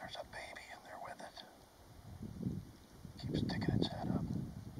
There's a baby in there with it. Keeps sticking its head up.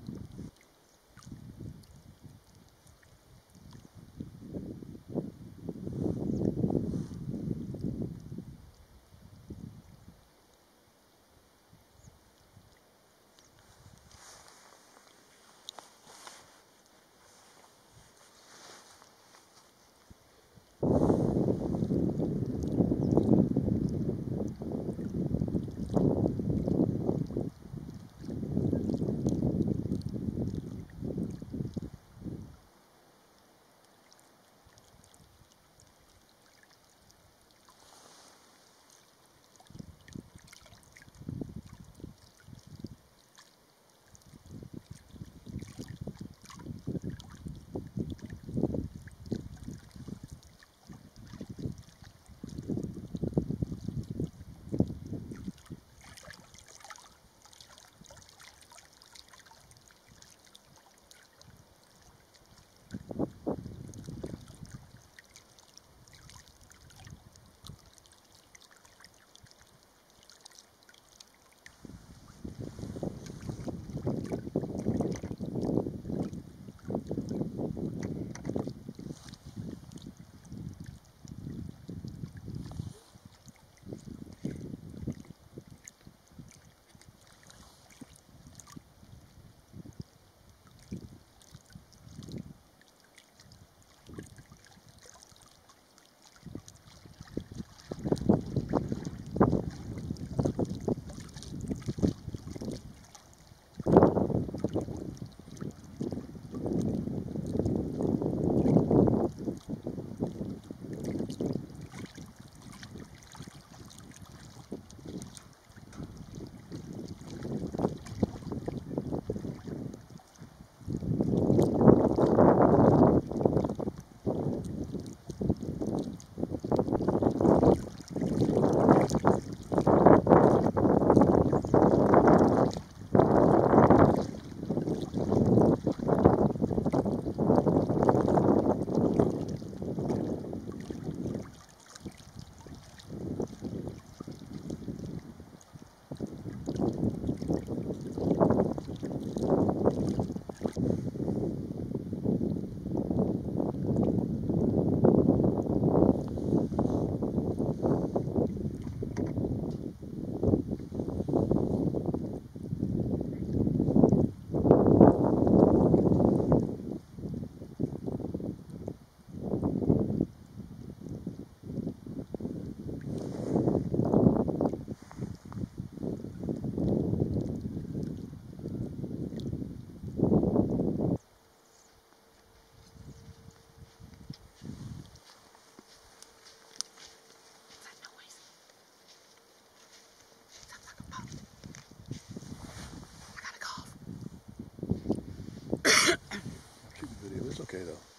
It's okay though.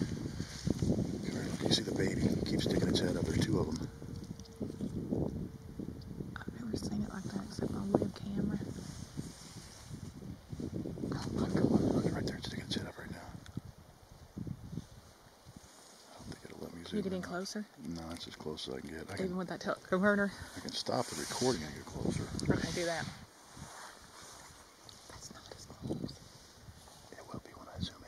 You see the baby keeps sticking its head up. There's two of them. I've never seen it like that except on web camera. Look right there, it's sticking its head up right now. I don't think it'll let me zoom. Can you get in closer? No, that's as close as I can get. Even with that converter? I can stop the recording and get closer. Okay, do that. That's not as close. It will be when I zoom in.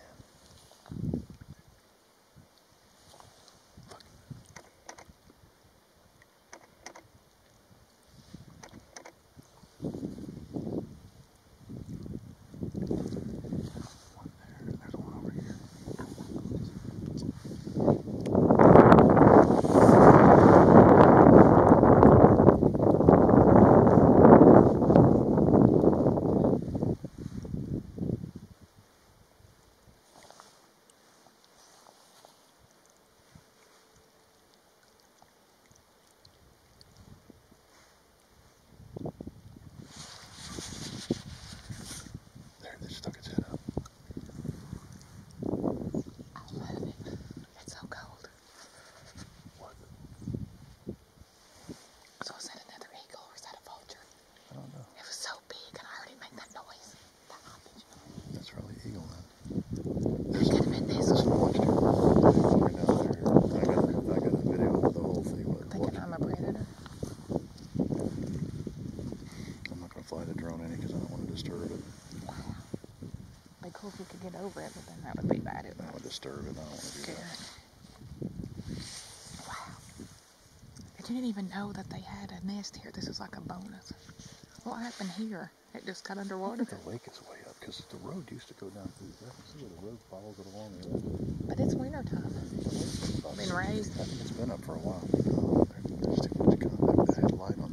thrown any because I don't want to disturb it. Wow. Be cool if we could get over it, but then that would be bad. It That would disturb it. I don't want to do scare that. it. Wow. I didn't even know that they had a nest here. This is like a bonus. What happened here? It just got I underwater? think the lake is way up because the road used to go down through there. See where the road follows it along the way. But it's winter time. Been raised. I think it's been up for a while. Oh, there's too much contact. I had light on